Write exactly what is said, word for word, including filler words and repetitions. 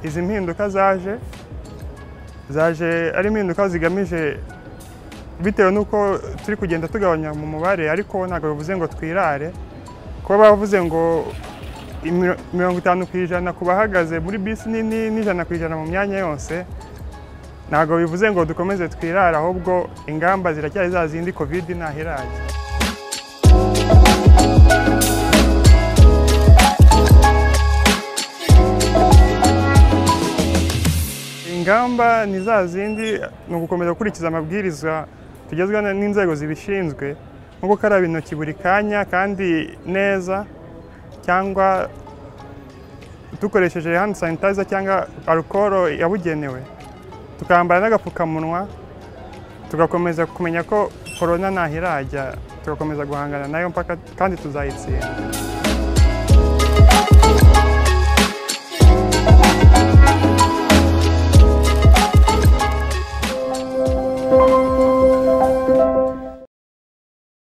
izi mpinduka zaje zaje ari impinduka zigamije bitewe nuko turi kugenda tugabanya mu mubare, ariko ntabwo bivuze ngo twirare. Kuba bavuze ngo mirongo itanu ku ijana ku bahagaze muri bisi nini n'ijana ku ijana mu myanya yose, ntabwo bivuze ngo dukomeze twirare, ahubwo ingamba ziracyari za zindi, covid ntaho iraje. Ingamba ni za zindi, ni ugukomeza gukurikiza amabwiriza tugezwa n'inzego zibishinzwe, nko gukaraba intoki buri kanya kandi neza, cyangwa dukoresheje hand sanitizer cyangwa alcohol yabugenewe, tukambara n'agapfukamunwa, tugakomeza kumenya ko corona ntaho irajya, tugakomeza guhangana nayo mpaka kandi tuzayitsinda.